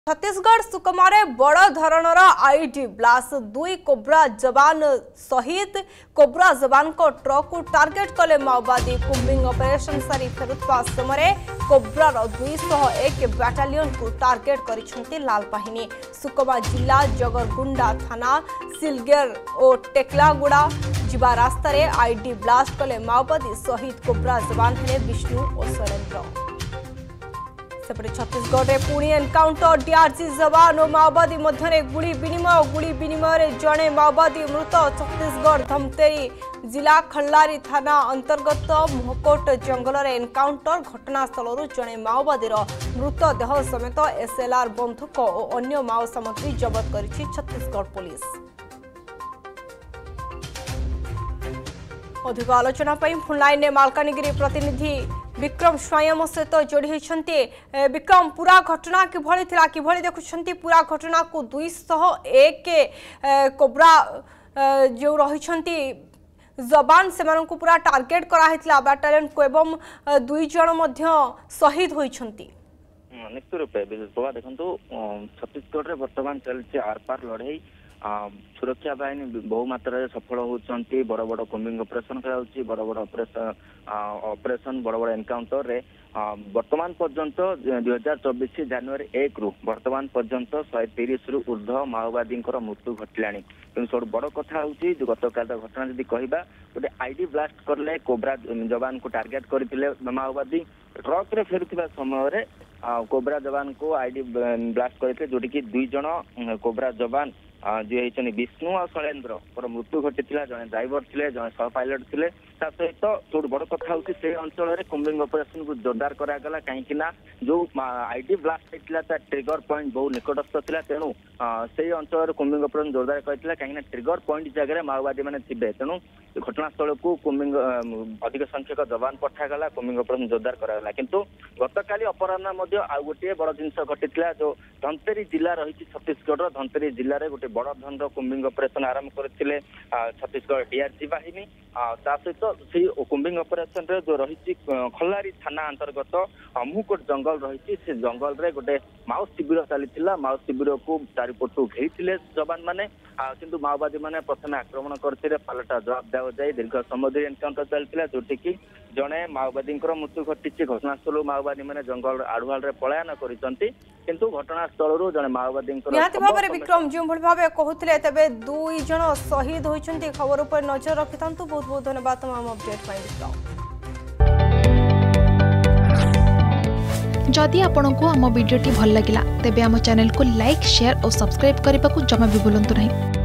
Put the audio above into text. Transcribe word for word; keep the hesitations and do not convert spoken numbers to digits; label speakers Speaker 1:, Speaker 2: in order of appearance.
Speaker 1: छत्तीसगढ़ सुकमारे बड़ धरणर आईडी ब्लास्ट दुई कोब्रा जवान सहित कोब्रा जवान को ट्रक को टार्गेट कले माओवादी कुंबिंग ऑपरेशन सारी फेरुवा समय कोब्रार दुई सौ एक बाटालियन को टार्गेट करिसेंती लाल बाहिनी। सुकमा जिला जगरगुंडा थाना सिलगेर और टेकलागुड़ा जिबा रास्ता रे आईडी ब्लास्ट कले माओवादी सहित कोब्रा जवान हेले विष्णु और सुरेंद्र। सेपटे छत्तीसगढ़ में पुणी एनकाउंटर डीआरजी जवान और माओवादी मध्य गुली विनिमय गुली विनिमय जड़े माओवादी मृत। छत्तीसगढ़ धमतेरी जिला खल्लारी थाना अंतर्गत मोहकोट जंगल में एनकाउंटर घटनास्थल जड़े माओवादी मृतदेह समेत एसएलआर बंधुक और अन्य माओ सामग्री जबत कर छत्तीसगढ़ पुलिस। अधिक आलोचना फोन लाइन मालकानगिरी प्रतिनिधि विक्रम स्वयं सहित जोड़ी होती। विक्रम पूरा घटना किभली थिला किभली देखुछंती पूरा घटना को दुई सौ एक कोब्रा जो रहिछंती जवान से पूरा टार्गेट कराइथिला बाटालियन को एवं दुई जण मध्य शहीद होइछंती।
Speaker 2: निश्चित रूपे बाबा देखो छत्तीसगढ़ में बर्तमान चलती आर पार लड़ाई सुरक्षा बाहिनी बहु मात्रा सफल होती। बड़ बड़ कुंबिंग ऑपरेशन कर बड़ बड़ ऑपरेशन ऑपरेशन बड़ बड़ एनकाउंटर रे वर्तमान पर्यंत दुई हजार चौबीस जनवरी एक रु वर्तमान पर्यंत शहे तीस रु ऊर्ध माओवादी मृत्यु घटला। कि सब बड़ कथा हूँ गत काल घटना जदि कहवा गोटे आईडी ब्लास्ट करले कोब्रा जवान को टार्गेट करते माओवादी ट्रक रे फेरुवा समय कोब्रा जवान को आईडी ब्लास्ट करते जोटि कि दुई जन कोब्रा जवान जी होती विष्णु और शैलेन्द्र मृत्यु घटी जड़े ड्राइवर थे जड़े सह पायलट थे सहित सब बड़ कथा हूँ से अंचल में कुंबिंग ऑपरेशन को जोरदार करागला कहीं जो आईडी ब्लास्ट होता ट्रिगर पॉइंट बहुत निकटस्थ था तेणु से अंचल में कुंबिंग ऑपरेशन जोरदार करता कहीं ट्रिगर पॉइंट जगह माओवादी मैंने थे तेणु घटनास्थल को कुंबिंग अधिक संख्यक जवान पठागला कुंबिंग ऑपरेशन जोरदार करागला। किंतु गतकाली अपराह्न आउ गोटे बड़ जिनस घटी जो धमतेरी जिला रही छत्तीसगढ़ धमतेरी जिले में गोटे बड़ धनर कुंबिंग ऑपरेशन आरंभ करते छत्तीसगढ़ डीआरजी बाहिनी सहित से कुंबिंग ऑपरेशन रे जो रही खल्लारी थाना अंतर्गत मुहकोट जंगल रही से जंगल रे गोटे माओ शिविर चली माओ शिविर को चारिपटू घेरी जवान मैंने किंतु माओवादी मैंने प्रथम आक्रमण करते पालटा जवाब दिया जाए दीर्घ समय एनकाउंटर चलता जोटि कि जड़े माओवादी मृत्यु घटी घटनास्थल माओवादी मैंने जंगल आढ़ुआल पलायन करते किंतु घटनास्थल जड़े माओवादी
Speaker 1: विक्रम जो भाव कहते तेरे दुई जन शहीद होती खबर पर नजर रखि था। बहुत बहुत धन्यवाद तमाम अपडेट विक्रम।
Speaker 3: जदि आपंक आम भिडी भल लगा तेब आम चैनल को लाइक शेयर और सब्सक्राइब करने को जमा भी भूलु नहीं।